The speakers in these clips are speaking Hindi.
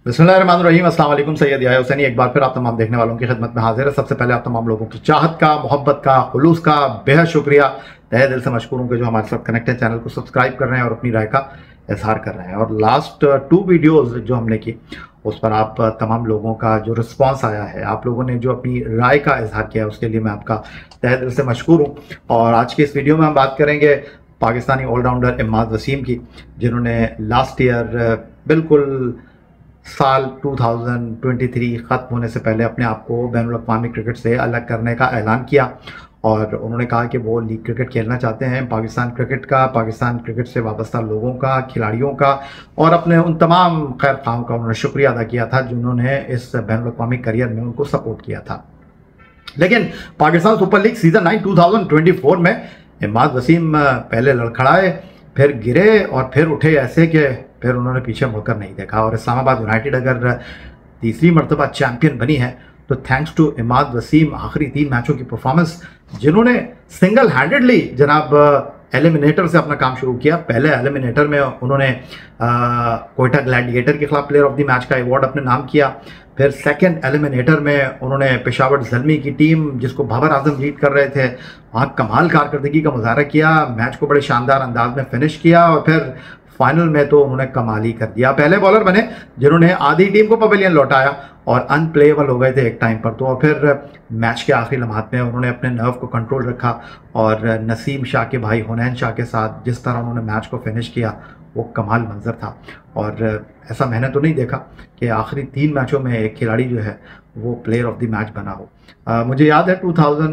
बिस्मिल्लाहिर्रहमानिर्रहीम। अस्सलाम वालेकुम। सैयद याह्या हुसैनी एक बार फिर आप तमाम देखने वालों की खिदमत में हाजिर है। सबसे पहले आप तमाम लोगों की चाहत का, मोहब्बत का, खुलूस का बेहद शुक्रिया। तहे दिल से मशकूर हूँ कि जो हमारे साथ कनेक्ट है, चैनल को सब्सक्राइब कर रहे हैं और अपनी राय का इजहार कर रहे हैं। और लास्ट 2 वीडियोज़ जो हमने की उस पर आप तमाम लोगों का जो रिस्पॉन्स आया है, आप लोगों ने जो अपनी राय का इजहार किया है, उसके लिए मैं आपका तहे दिल से मशकूर हूँ। और आज की इस वीडियो में हम बात करेंगे पाकिस्तानी ऑलराउंडर इमाद वसीम की, जिन्होंने लास्ट ईयर बिल्कुल साल 2023 ख़त्म होने से पहले अपने आप को बैनुल-अक़वामी क्रिकेट से अलग करने का ऐलान किया। और उन्होंने कहा कि वो लीग क्रिकेट खेलना चाहते हैं, पाकिस्तान क्रिकेट का, पाकिस्तान क्रिकेट से वाबस्ता लोगों का, खिलाड़ियों का और अपने उन तमाम खैर ख़्वाहों का उन्होंने शुक्रिया अदा किया था जिन्होंने इस बैनुल-अक़वामी करियर में उनको सपोर्ट किया था। लेकिन पाकिस्तान सुपर लीग सीज़न 9 2024 में इमाद वसीम पहले लड़खड़ाए, फिर गिरे और फिर उठे ऐसे कि फिर उन्होंने पीछे मुड़कर नहीं देखा। और इस्लामाबाद यूनाइटेड अगर तीसरी मरतबा चैंपियन बनी है तो थैंक्स टू इमाद वसीम। आखिरी 3 मैचों की परफॉर्मेंस, जिन्होंने सिंगल हैंडेडली जनाब एलिमिनेटर से अपना काम शुरू किया। पहले एलिमिनेटर में उन्होंने कोयटा ग्लैडिएटर के खिलाफ प्लेयर ऑफ द मैच का अवार्ड अपने नाम किया। फिर सेकंड एलिमिनेटर में उन्होंने पेशावर ज़ल्मी की टीम, जिसको बाबर आजम लीड कर रहे थे, वहाँ कमाल कारकर्दगी का मुजाहरा किया, मैच को बड़े शानदार अंदाज में फिनिश किया। और फिर फाइनल में तो उन्होंने कमाल ही कर दिया। पहले बॉलर बने जिन्होंने आधी टीम को पवेलियन लौटाया और अनप्लेएबल हो गए थे एक टाइम पर। तो और फिर मैच के आखिरी लम्हात में उन्होंने अपने नर्व को कंट्रोल रखा और नसीम शाह के भाई हुनैन शाह के साथ जिस तरह उन्होंने मैच को फिनिश किया, वो कमाल मंजर था। और ऐसा मैंने तो नहीं देखा कि आखिरी 3 मैचों में एक खिलाड़ी जो है वो प्लेयर ऑफ द मैच बना हो। मुझे याद है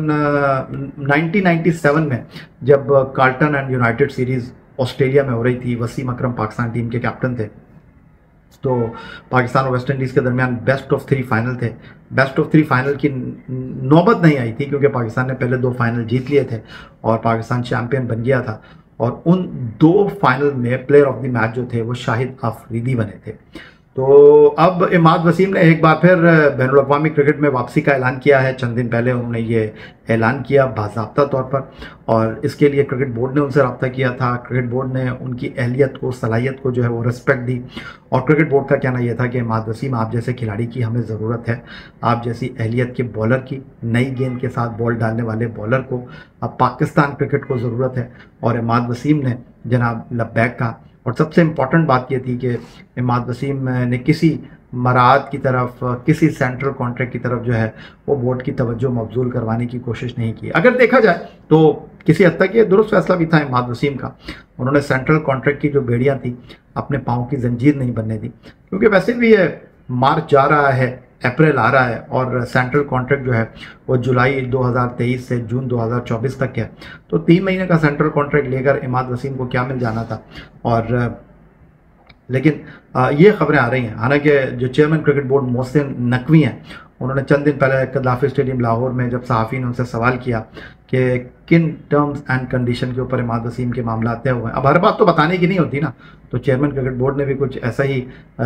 1997 में जब Carlton and United series Australia में हो रही थी, वसीम अकरम पाकिस्तान टीम के कैप्टन थे। तो पाकिस्तान और वेस्ट इंडीज़ के दरमियान बेस्ट ऑफ 3 फाइनल थे। बेस्ट ऑफ 3 फाइनल की नौबत नहीं आई थी क्योंकि पाकिस्तान ने पहले 2 फाइनल जीत लिए थे और पाकिस्तान चैंपियन बन गया था। और उन 2 फाइनल में प्लेयर ऑफ द मैच जो थे वो शाहिद अफरीदी बने थे। तो अब इमाद वसीम ने एक बार फिर बैनुल-अक़वामी क्रिकेट में वापसी का ऐलान किया है। चंद दिन पहले उन्होंने ये ऐलान किया बाज़ाब्ता तौर पर, और इसके लिए क्रिकेट बोर्ड ने उनसे रब्ता किया था। क्रिकेट बोर्ड ने उनकी अहलियत को, सलाहियत को जो है वो रिस्पेक्ट दी। और क्रिकेट बोर्ड का कहना यह था कि इमाद वसीम, आप जैसे खिलाड़ी की हमें ज़रूरत है, आप जैसी अहलियत के बॉलर की, नई गेंद के साथ बॉल डालने वाले बॉलर को अब पाकिस्तान क्रिकेट को ज़रूरत है। और इमाद वसीम ने जनाब लब्बैक कहा। और सबसे इम्पॉर्टेंट बात यह थी कि इमाद वसीम ने किसी मराद की तरफ, किसी सेंट्रल कॉन्ट्रैक्ट की तरफ जो है वो बोर्ड की तवज्जो मबजूल करवाने की कोशिश नहीं की। अगर देखा जाए तो किसी हद तक ये दुरुस्त फैसला भी था इमाद वसीम का। उन्होंने सेंट्रल कॉन्ट्रैक्ट की जो बेड़ियाँ थी अपने पाँव की जंजीर नहीं बनने दी, क्योंकि वैसे भी ये मार्च जा रहा है, अप्रैल आ रहा है और सेंट्रल कॉन्ट्रैक्ट जो है वो जुलाई 2023 से जून 2024 तक है। तो 3 महीने का सेंट्रल कॉन्ट्रैक्ट लेकर इमाद वसीम को क्या मिल जाना था। और लेकिन ये खबरें आ रही हैं, हालांकि जो chairman cricket board Mohsin Naqvi हैं, उन्होंने चंद दिन पहले कदाफी स्टेडियम लाहौर में जब सहाफ़ी ने उनसे सवाल किया कि किन टर्म्स एंड कंडीशन के ऊपर इमाद वसीम के मामला तय हुए हैं। अब हर बात तो बताने की नहीं होती ना, तो चेयरमैन क्रिकेट बोर्ड ने भी कुछ ऐसा ही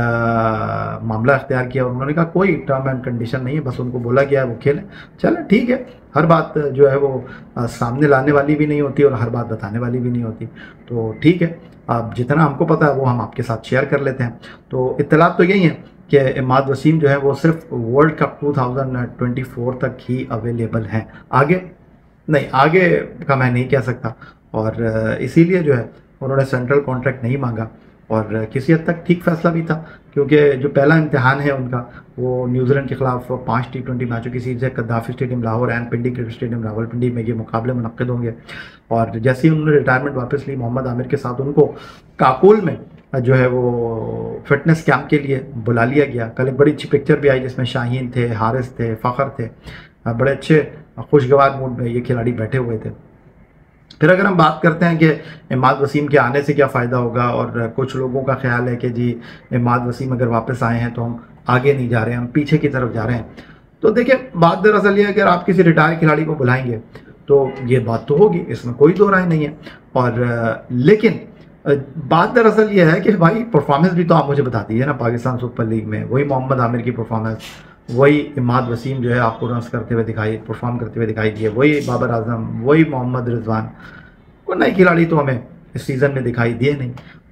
मामला अख्तियार किया और उन्होंने कहा कोई टर्म एंड कंडीशन नहीं है, बस उनको बोला गया है वो खेलें। चलें ठीक है, हर बात जो है वो सामने लाने वाली भी नहीं होती और हर बात बताने वाली भी नहीं होती। तो ठीक है, अब जितना हमको पता है वो हम आपके साथ शेयर कर लेते हैं। तो इत्तलात तो यही है कि इमाद वसीम जो है वो सिर्फ वर्ल्ड कप 2024 तक ही अवेलेबल हैं, आगे नहीं, आगे का मैं नहीं कह सकता। और इसीलिए जो है उन्होंने सेंट्रल कॉन्ट्रैक्ट नहीं मांगा और किसी हद तक ठीक फैसला भी था, क्योंकि जो पहला इम्तिहान है उनका वो न्यूजीलैंड के खिलाफ 5 T20 मैचों की सीरीज़ है। Gaddafi stadium Lahore and Pindi cricket stadium Rawalpindi में ये मुकाबले मुनक्किद होंगे। और जैसे ही उन्होंने रिटायरमेंट वापस ली, मोहम्मद आमिर के साथ उनको काकुल में जो है वो फिटनेस कैंप के लिए बुला लिया गया। कल एक बड़ी अच्छी पिक्चर भी आई जिसमें शाहीन थे, हारिस थे, फ़खर थे, बड़े अच्छे खुशगवार मूड में ये खिलाड़ी बैठे हुए थे। फिर अगर हम बात करते हैं कि इमाद वसीम के आने से क्या फ़ायदा होगा, और कुछ लोगों का ख्याल है कि जी इमाद वसीम अगर वापस आए हैं तो हम आगे नहीं जा रहे हैं, हम पीछे की तरफ जा रहे हैं। तो देखिए, बात दरअसल ये है कि अगर आप किसी रिटायर खिलाड़ी को बुलाएंगे तो ये बात तो होगी, इसमें कोई दो राय नहीं है। और लेकिन बात दरअसल ये है कि भाई परफॉर्मेंस भी तो आप मुझे बता दीजिए ना। पाकिस्तान सुपर लीग में वही मोहम्मद आमिर की परफॉर्मेंस, वही इमाद वसीम जो है आपको रन्स करते हुए परफॉर्म करते हुए दिखाई दिए, वही बाबर आजम, वही मोहम्मद रिजवान, कोई नए खिलाड़ी तो हमें इस सीज़न में दिखाई दिए नहीं।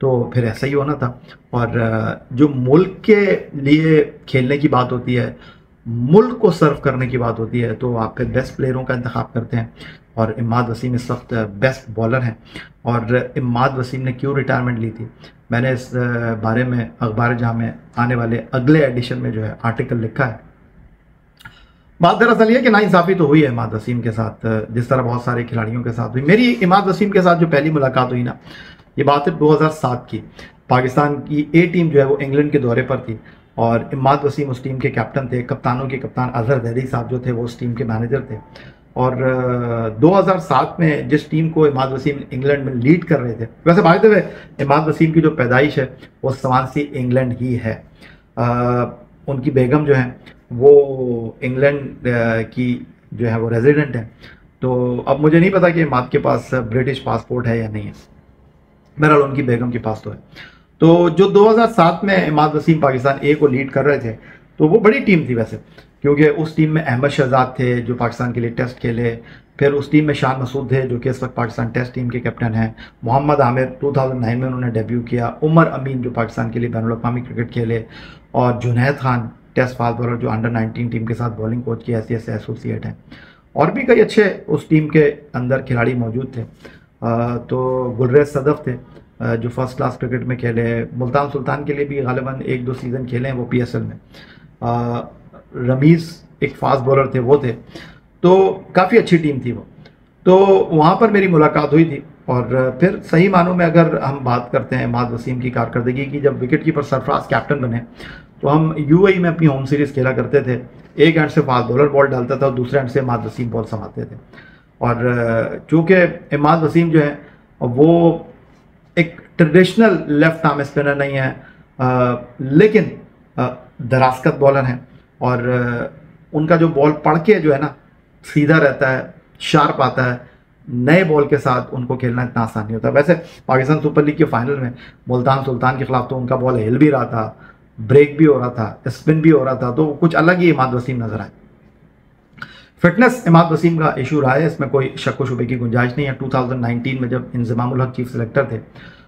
तो फिर ऐसा ही होना था। और जो मुल्क के लिए खेलने की बात होती है, मुल्क को सर्व करने की बात होती है, तो आप फिर बेस्ट प्लेयरों का इंतखाब करते हैं। और इमाद वसीम इस वक्त बेस्ट बॉलर हैं। और इमाद वसीम ने क्यों रिटायरमेंट ली थी, मैंने इस बारे में अखबार जहाँ में आने वाले अगले एडिशन में जो है आर्टिकल लिखा है। बात दरअसल ये कि नाइंसाफ़ी तो हुई है इमाद वसीम के साथ, जिस तरह बहुत सारे खिलाड़ियों के साथ हुई। मेरी इमाद वसीम के साथ जो पहली मुलाकात हुई ना, ये बात है 2007 की। पाकिस्तान की ए टीम जो है वो इंग्लैंड के दौरे पर थी और इमाद वसीम उस टीम के कैप्टन थे। कप्तानों के कप्तान अजहर जैदी साहब जो थे वो उस टीम के मैनेजर थे। और 2007 में जिस टीम को इमाद वसीम इंग्लैंड में लीड कर रहे थे, वैसे by the way Imad Wasim की जो पैदाइश है वो स्वानसी इंग्लैंड ही है। उनकी बेगम जो है वो इंग्लैंड की जो है वो रेजिडेंट है। तो अब मुझे नहीं पता कि इमाद के पास ब्रिटिश पासपोर्ट है या नहीं है, बहरहाल उनकी बेगम के पास तो है। तो जो 2007 में इमाद वसीम पाकिस्तान ए को लीड कर रहे थे, तो वो बड़ी टीम थी वैसे, क्योंकि उस टीम में अहमद शहजाद थे जो पाकिस्तान के लिए टेस्ट खेले। फिर उस टीम में शान मसूद थे जो कि इस वक्त पाकिस्तान टेस्ट टीम के कैप्टन हैं। मोहम्मद आमिर 2009 में उन्होंने डेब्यू किया। उमर अमीन जो पाकिस्तान के लिए बैनुल-अक़वामी क्रिकेट खेले। और Junaid Khan test fast bowler जो अंडर 19 टीम के साथ बॉलिंग कोच की हैसियत से एसोसिएट हैं। और भी कई अच्छे उस टीम के अंदर खिलाड़ी मौजूद थे। तो गुलरेज सदफ थे जो फर्स्ट क्लास क्रिकेट में खेले। मुल्तान सुल्तान के लिए भी गालिबन 1-2 सीज़न खेले हैं वो PSL में। रमीज़ एक फास्ट बॉलर थे, वो थे। तो काफ़ी अच्छी टीम थी वो। तो वहाँ पर मेरी मुलाकात हुई थी। और फिर सही मानों में अगर हम बात करते हैं इमाद वसीम की कारकर्दगी की, जब विकेट कीपर सरफराज कैप्टन बने तो हम UAE में अपनी होम सीरीज़ खेला करते थे। एक एंड से फास्ट बॉलर बॉल डालता था और दूसरे एंड से इमाद वसीम बॉल संभालते थे। और चूँकि इमाद वसीम जो है वो एक ट्रेडिशनल लेफ्ट आर्म स्पिनर नहीं है, लेकिन दरास्कत बॉलर हैं। और उनका जो बॉल पढ़ के जो है ना सीधा रहता है, शार्प आता है। नए बॉल के साथ उनको खेलना इतना आसान नहीं होता। वैसे पाकिस्तान सुपर लीग के फाइनल में मुल्तान सुल्तान के खिलाफ तो उनका बॉल हिल भी रहा था, ब्रेक भी हो रहा था, स्पिन भी हो रहा था, तो कुछ अलग ही इमाद वसीम नजर आए। फिटनेस इमाद वसीम का इशू रहा है, इसमें कोई शक व शुबे की गुंजाइश नहीं है। 2019 में जब इंज़मामुल हक चीफ सेलेक्टर थे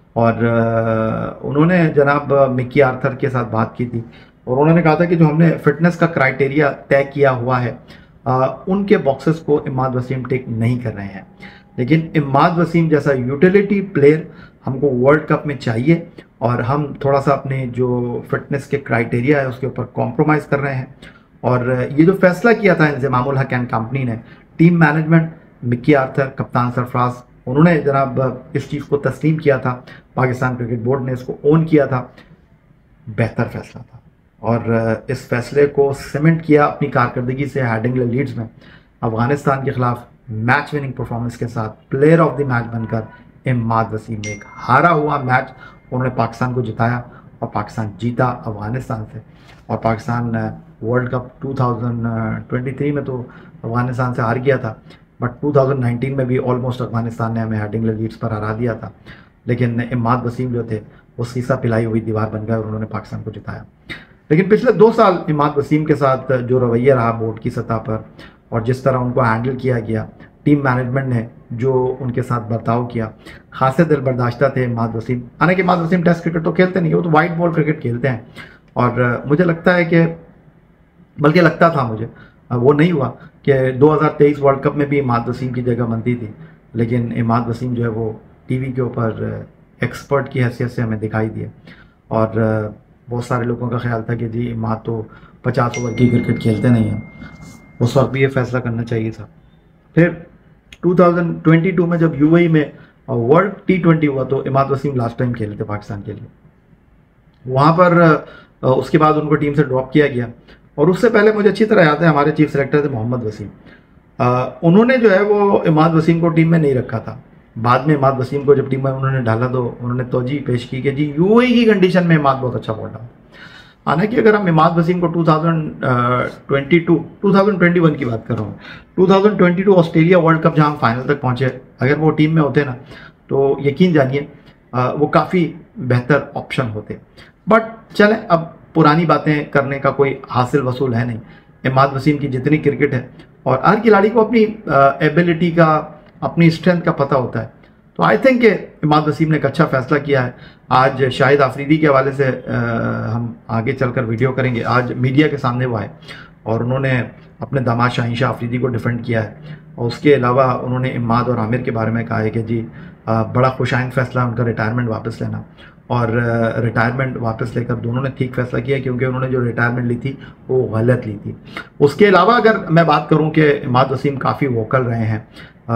और उन्होंने जनाब मिक्की आर्थर के साथ बात की थी और उन्होंने कहा था कि जो हमने फिटनेस का क्राइटेरिया तय किया हुआ है उनके बॉक्सेस को इमाद वसीम टिक नहीं कर रहे हैं। लेकिन इमाद वसीम जैसा यूटिलिटी प्लेयर हमको वर्ल्ड कप में चाहिए और हम थोड़ा सा अपने जो फिटनेस के क्राइटेरिया है उसके ऊपर कॉम्प्रोमाइज़ कर रहे हैं। और ये जो फैसला किया था इंज़मामुल हक एंड कंपनी ने, टीम मैनेजमेंट, मिक्की आर्थर, कप्तान सरफराज, उन्होंने जनाब इस चीज़ को तस्लीम किया था, पाकिस्तान क्रिकेट बोर्ड ने इसको ओन किया था, बेहतर फैसला था। और इस फैसले को सीमेंट किया अपनी कारकर्दगी से हेडिंग्ले लीड्स में अफगानिस्तान के खिलाफ मैच विनिंग परफॉर्मेंस के साथ प्लेयर ऑफ द मैच बनकर इमाद वसीम ने एक हारा हुआ मैच उन्होंने पाकिस्तान को जिताया और पाकिस्तान जीता अफगानिस्तान से। और पाकिस्तान वर्ल्ड कप 2023 में तो अफगानिस्तान से हार गया था, बट 2019 में भी ऑलमोस्ट अफगानिस्तान ने हमें हेडिंग्ले लीड्स पर हरा दिया था। लेकिन इमाद वसीम जो थे वो शीशा पिलाई हुई दीवार बन गए और उन्होंने पाकिस्तान को जिताया। लेकिन पिछले 2 साल इमाद वसीम के साथ जो रवैया रहा बोर्ड की सतह पर और जिस तरह उनको हैंडल किया गया, टीम मैनेजमेंट ने जो उनके साथ बर्ताव किया, खासे दिल बर्दाश्ता थे इमाद वसीम। हालांकि इमाद वसीम टेस्ट क्रिकेट तो खेलते नहीं, वो तो वाइट बॉल क्रिकेट खेलते हैं। और मुझे लगता है कि बल्कि लगता था मुझे, वो नहीं हुआ कि 2023 वर्ल्ड कप में भी इमाद वसीम की जगह बनती थी। लेकिन इमाद वसीम जो है वो टीवी के ऊपर एक्सपर्ट की हैसियत से हमें दिखाई दिए। और बहुत सारे लोगों का ख्याल था कि जी इमाद तो 50 ओवर की क्रिकेट खेलते नहीं हैं, उस वक्त भी ये फैसला करना चाहिए था। फिर 2022 में जब UAE में वर्ल्ड T20 हुआ तो इमाद वसीम लास्ट टाइम खेले थे पाकिस्तान के लिए। वहाँ पर उसके बाद उनको टीम से ड्रॉप किया गया और उससे पहले मुझे अच्छी तरह याद है हमारे चीफ सेलेक्टर थे मोहम्मद वसीम। उन्होंने जो है वो इमाद वसीम को टीम में नहीं रखा था। बाद में इमाद वसीम को जब टीम में उन्होंने डाला तो उन्होंने तौजीह पेश की कि जी UAE की कंडीशन में इमाद बहुत अच्छा बॉल डाला। हालांकि अगर हम इमाद वसीम को 2021 की बात कर रहा हूँ, 2022 ऑस्ट्रेलिया वर्ल्ड कप जहाँ फाइनल तक पहुँचे, अगर वो टीम में होते ना तो यकीन जानिए वो काफ़ी बेहतर ऑप्शन होते। बट चलें, अब पुरानी बातें करने का कोई हासिल वसूल है नहीं। इमाद वसीम की जितनी क्रिकेट है और हर खिलाड़ी को अपनी एबिलिटी का, अपनी स्ट्रेंथ का पता होता है। तो आई थिंक इमाद वसीम ने एक अच्छा फैसला किया है। आज शाहिद आफरीदी के हवाले से हम आगे चलकर वीडियो करेंगे। आज मीडिया के सामने वो आए और उन्होंने अपने दामाद शाहीन शाह आफरीदी को डिफेंड किया है, और उसके अलावा उन्होंने इमाद और आमिर के बारे में कहा है कि जी बड़ा खुशाइंद फैसला है उनका रिटायरमेंट वापस लेना, और रिटायरमेंट वापस लेकर दोनों ने ठीक फैसला किया, क्योंकि उन्होंने जो रिटायरमेंट ली थी वो गलत ली थी। उसके अलावा अगर मैं बात करूं कि इमाद वसीम काफ़ी वोकल रहे हैं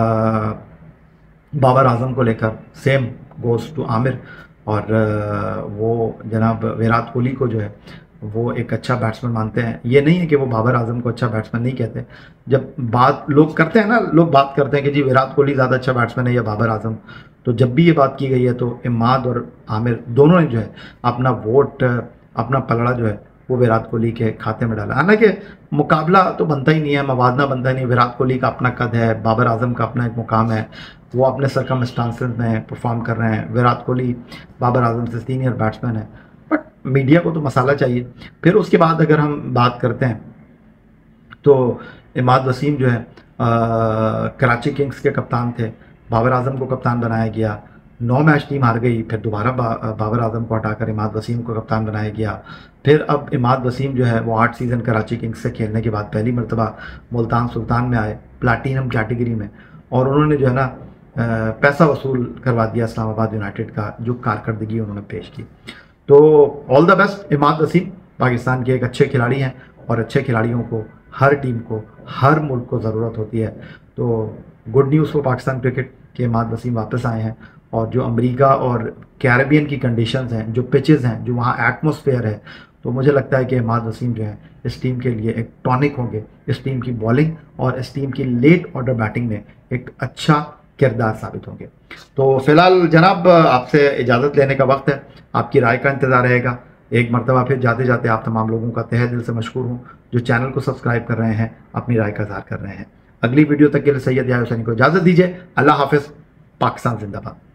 बाबर आजम को लेकर, सेम गोज़ टू आमिर, और वो जनाब विराट कोहली को जो है वो एक अच्छा बैट्समैन मानते हैं। ये नहीं है कि वो बाबर आजम को अच्छा बैट्समैन नहीं कहते। जब बात लोग करते हैं ना, लोग बात करते हैं कि जी विराट कोहली ज़्यादा अच्छा बैट्समैन है या बाबर आजम, तो जब भी ये बात की गई है तो इमाद और आमिर दोनों ने जो है अपना वोट, अपना पलड़ा जो है वो विराट कोहली के खाते में डाला। हालांकि मुकाबला तो बनता ही नहीं है, मवादना बनता ही नहीं। विराट कोहली का अपना कद है, बाबर आजम का अपना एक मुकाम है, वो अपने सर्कमस्टांसेस में परफॉर्म कर रहे हैं। विराट कोहली बाबर आजम से सीनियर बैट्समैन है, बट मीडिया को तो मसाला चाहिए। फिर उसके बाद अगर हम बात करते हैं तो इमाद वसीम जो है कराची किंग्स के कप्तान थे, बाबर आजम को कप्तान बनाया गया, 9 मैच टीम हार गई, फिर दोबारा बाबर आजम को हटाकर इमाद वसीम को कप्तान बनाया गया। फिर अब इमाद वसीम जो है वो 8 सीज़न कराची किंग्स से खेलने के बाद पहली मरतबा मुल्तान सुल्तान में आए, प्लाटीनम कैटेगरी में, और उन्होंने जो है ना पैसा वसूल करवा दिया इस्लामाबाद यूनाइटेड का, जो कारकर्दगी उन्होंने पेश की। तो all the best Imad Wasim, Pakistan के एक अच्छे खिलाड़ी हैं, और अच्छे खिलाड़ियों को हर टीम को, हर मुल्क को ज़रूरत होती है। तो good news for Pakistan cricket के इमाद वसीम वापस आए हैं, और जो अमेरिका और कैरेबियन की कंडीशंस हैं, जो पिचेस हैं, जो वहाँ एटमॉस्फेयर है, तो मुझे लगता है कि इमाद वसीम जो है इस टीम के लिए एक टॉनिक होंगे। इस टीम की बॉलिंग और इस टीम की लेट ऑर्डर बैटिंग में एक अच्छा किरदार साबित होंगे। तो फिलहाल जनाब आपसे इजाज़त लेने का वक्त है, आपकी राय का इंतज़ार रहेगा। एक मरतबा फिर जाते जाते आप तमाम लोगों का तहे दिल से मशकूर हूँ जो चैनल को सब्सक्राइब कर रहे हैं, अपनी राय का इज़हार कर रहे हैं। अगली वीडियो तक के लिए सैयद यार हुसैनी को इजाज़त दीजिए। अल्लाह हाफिज़। पाकिस्तान जिंदाबाद।